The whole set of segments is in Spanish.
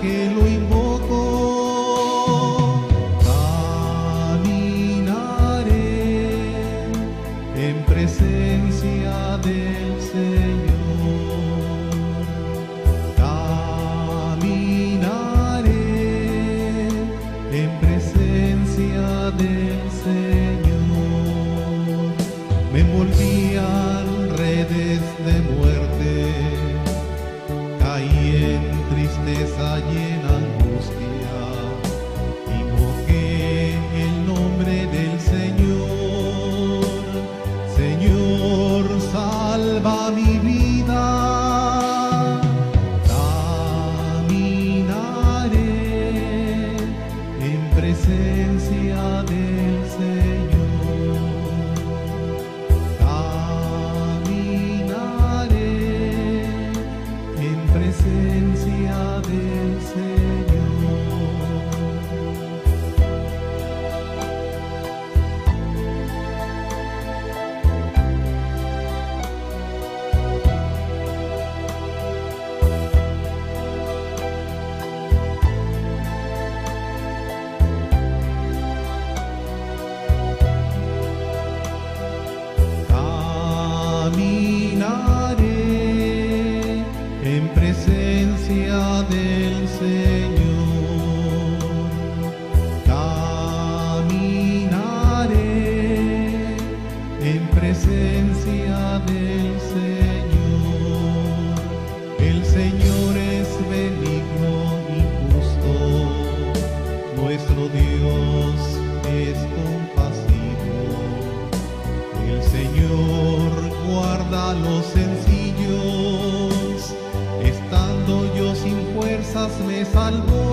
que lo invoco. Caminaré en presencia del Señor. Caminaré en presencia del Señor. Me envolvían redes de muerte, caí en tristeza y en angustia, invoqué el nombre del Señor. Señor, salva mi vida. Caminaré en presencia del Señor. Caminaré en presencia del Señor. Caminaré en presencia del Señor. Caminaré en presencia del Señor. El Señor es benigno y justo, nuestro Dios es compasivo. El Señor guarda a los sencillos, estando yo sin fuerzas me salvó.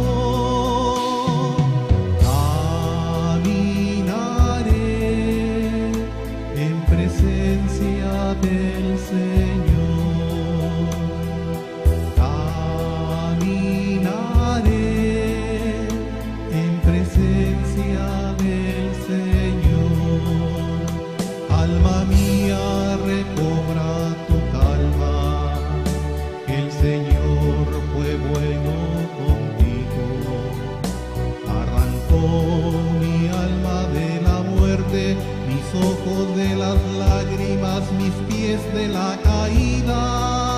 Caminaré en presencia del Señor. Caminaré en presencia del Señor. Alma mía, recobra tu calma, que el Señor fue bueno contigo. Arrancó mi alma de la muerte, mis ojos de las lágrimas, mis pies de la caída.